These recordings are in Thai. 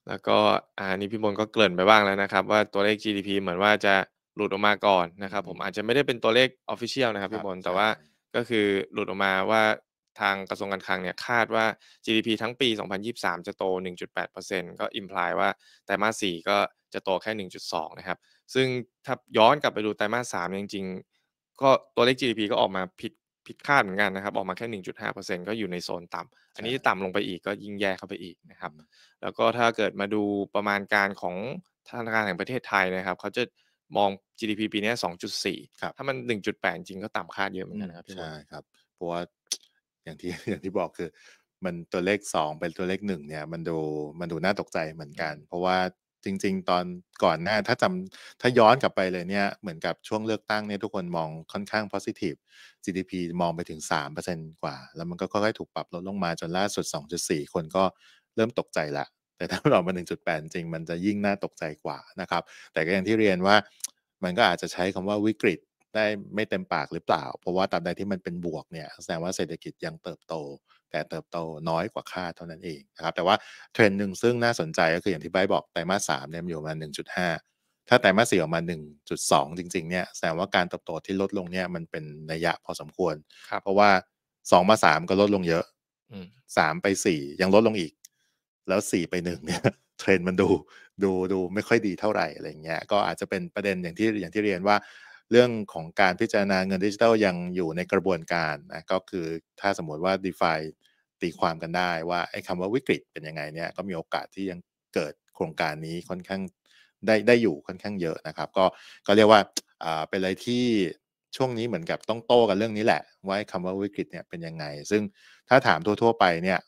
แล้วก็นี่พี่บนก็เกริ่นไปบ้างแล้วนะครับว่าตัวเลข GDP เหมือนว่าจะหลุดออกมาก่อนนะคอืรับผมมอาจจะไม่ได้เป็นตัวเลข Official นะครับครับพี่บนแต่ใช่ว่าก็คือหลุดออกมาว่าทางกระทรวงการคลังเนี่ยคาดว่า GDP ทั้งปี2023จะโต 1.8%ก็ imply ว่าไตรมาส4ก็จะโตแค่1.2นะครับซึ่งถ้าย้อนกลับไปดูไตรมาส3เนี่ยจริงๆก็ตัวเลข GDP ก็ออกมาผิดคาดเหมือนกันนะครับออกมาแค่1.5%ก็อยู่ในโซนต่ำอันใช่นี้ต่ำลงไปอีกก็ยิ่งแย่เข้าไปอีกนะครับอืมแล้วก็ถ้าเกิดมาดูประมาณการของธนาคารแห่งประเทศไทยนะครับเขาจะมอง GDP ปีเนี้ย2.4 ครับถ้ามัน1.8จริงๆก็ต่ำคาดเยอะเหมือนกันนะครับพี่มใช่นครับเพราะว่าอย่างที่อย่างที่บอกคือมันตัวเลข2เป็นตัวเลข1เนี่ยมันดูน่าตกใจเหมือนอืมกันเพราะว่าจริงๆตอนก่อนหน้าถ้าย้อนกลับไปเลยเนี่ยเหมือนกับช่วงเลือกตั้งเนี่ยทุกคนมองค่อนข้าง positive GDP มองไปถึง3%กว่าแล้วมันก็ค่อยๆถูกปรับลดลงมาจนล่าสุด2.4คนก็เริ่มตกใจแล้วแต่ถ้ามันออกมา1.8จริงมันจะยิ่งน่าตกใจกว่านะครับแต่ก็อย่างที่เรียนว่ามันก็อาจจะใช้คำว่าวิกฤต ได้ไม่เต็มปากหรือเปล่า เพราะว่าตราบใดที่มันเป็นบวกเนี่ยแสดงว่าเศรษฐกิจยังเติบโตแต่เติบโตน้อยกว่าคาดเท่านั้นเองนะครับแต่ว่าเทรนด์หนึ่งซึ่งน่าสนใจก็คืออย่างที่ไบร์ทบอกไตรมาส3เนี่ยมันอยู่ประมาณ1.5ถ้าไตรมาส4ออกมา1.2จริงๆเนี่ยแสดงว่าการเติบโตที่ลดลงเนี่ยมันเป็นนัยยะพอสมควรครับเพราะว่า2มา3ก็ลดลงเยอะอืม 3ไป4ยังลดลงอีกแล้ว4ไป1เนี่ยเทรนด์มันดูไม่ค่อยดีเท่าไรอะไรอย่างเงี้ยก็อาจจะเป็นประเด็นอย่างที่เรียนว่า เรื่องของการพิจารณาเงินดิจิทัลยังอยู่ในกระบวนการนะก็คือถ้าสมมติว่า DeFi ตีความกันได้ว่าไอ้คำว่าวิกฤตเป็นยังไงเนี่ยก็มีโอกาสที่ยังเกิดโครงการนี้ค่อนข้างได้อยู่ค่อนข้างเยอะนะครับก็เรียกว่าเป็นอะไรที่ช่วงนี้เหมือนกับต้องโต้กันเรื่องนี้แหละว่าคำว่าวิกฤตเนี่ยเป็นยังไงซึ่งถ้าถามทั่วๆไปเนี่ย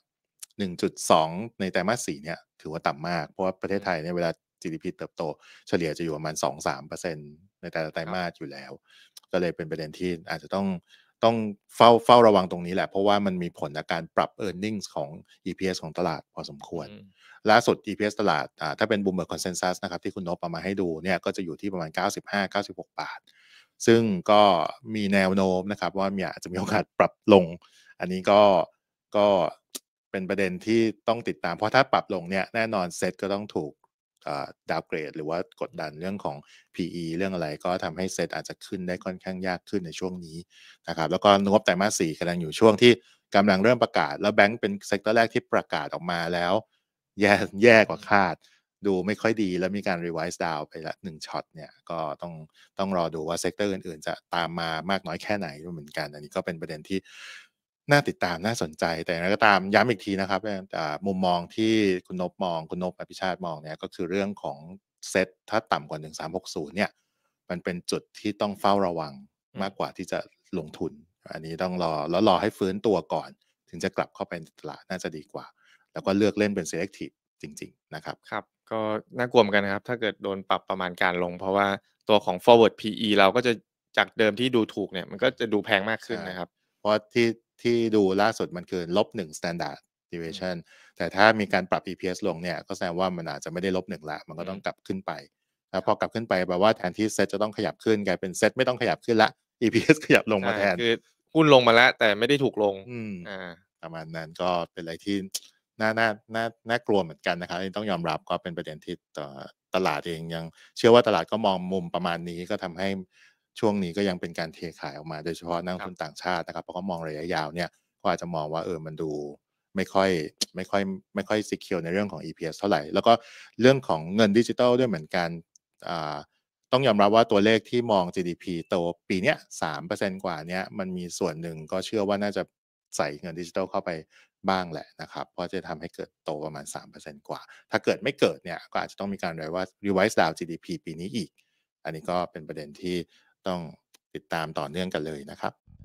1.2ในไตรมาส4เนี่ยถือว่าต่ำมากเพราะว่าประเทศอืมไทยเนี่ยเวลา GDP เติบโตเฉลี่ยจะอยู่ประมาณ2-3%ในแต่ละไตรครับมาสอยู่แล้วก็เลยเป็นประเด็นที่อาจจะต้องเฝ้าระวังตรงนี้แหละเพราะว่ามันมีผลต่อการปรับ earnings ของ EPS ของตลาดพอสมควรอืมล่าสุด EPS ตลาดถ้าเป็น Bloomberg Consensus นะครับที่คุณนพเอามาให้ดูเนี่ยก็จะอยู่ที่ประมาณ95-96บาทซึ่งก็มีแนวโน้มนะครับว่าอาจจะมีโอกาสปรับลงอันนี้ก็เป็นประเด็นที่ต้องติดตามเพราะถ้าปรับลงเนี่ยแน่นอนเซ็ตก็ต้องถูกดาวเกรดหรือว่ากดดันเรื่องของ PE เรื่องอะไรก็ทำให้เซ็ตอาจจะขึ้นได้ค่อนข้างยากขึ้นในช่วงนี้นะครับแล้วก็งบไตรมาส4กำลังอยู่ช่วงที่กำลังเริ่มประกาศแล้วแบงก์เป็นเซกเตอร์แรกที่ประกาศออกมาแล้วแย่กว่าอืมคาดดูไม่ค่อยดีแล้วมีการ revise down ไปละ1ช็อตเนี่ยก็ต้องรอดูว่าเซกเตอร์อื่นๆจะตามมามากน้อยแค่ไหนด้วยเหมือนกันอันนี้ก็เป็นประเด็นที่น่าติดตามน่าสนใจแต่อย่างไรก็ตามย้ำอีกทีนะครับมุมมองที่คุณนพอภิชาติมองเนี่ยก็คือเรื่องของเซ็ตถ้าต่ำกว่า1360เนี่ยมันเป็นจุดที่ต้องเฝ้าระวังอืมมากกว่าที่จะลงทุนอันนี้ต้องรอให้ฟื้นตัวก่อนถึงจะกลับเข้าไปในตลาดน่าจะดีกว่าแล้วก็เลือกเล่นเป็น selective จริงๆนะครับครับก็น่ากลัวเหมือนกันนะครับถ้าเกิดโดนปรับประมาณการลงเพราะว่าตัวของ forward PE เราก็จะจากเดิมที่ดูถูกเนี่ยมันก็จะดูแพงมากขึ้นใช่นะครับเพราะที่ดูล่าสุดมันคือ-1 standard อืม deviation แต่ถ้ามีการปรับ EPS ลงเนี่ยก็แสดงว่ามันอาจจะไม่ได้-1แล้วมันก็อืมต้องกลับขึ้นไปแล้วครับพอกลับขึ้นไปแปลว่าแทนที่เซ็ตจะต้องขยับขึ้นกลายเป็นเซ็ตไม่ต้องขยับขึ้นแล้ว EPS ขยับลงมาใช่แทนคือหุ้นลงมาแล้วแต่ไม่ได้ถูกลงอืมอาประมาณนั้นก็เป็นอะไรที่น่ากลัวเหมือนกันนะครับอันนี้ต้องยอมรับก็เป็นประเด็นที่ตลาดเองยังเชื่อว่าตลาดก็มองมุมประมาณนี้ก็ทำให้ช่วงนี้ก็ยังเป็นการเทขายออกมาโดยเฉพาะนักลครับงทุนต่างชาตินะครับเพราะเขามองระยะยาวเนี่ยก็อาจจะมองว่ามันดูไม่ค่อยไม่ค่อย secure ในเรื่องของ EPS เท่าไรแล้วก็เรื่องของเงินดิจิทัลด้วยเหมือนกันอ่าต้องยอมรับว่าตัวเลขที่มอง GDP โตปีเนี้ย3%กว่าเนี้ยมันมีส่วนหนึ่งก็เชื่อว่าน่าจะใส่เงินดิจิทัลเข้าไปบ้างแหละนะครับเพราะจะทำให้เกิดโตประมาณ3%กว่าถ้าเกิดไม่เกิดเนี่ยก็อาจจะต้องมีการ revise down GDP ปีนี้อีกอันนี้ก็เป็นประเด็นที่ต้องติดตามต่อเนื่องกันเลยนะครับ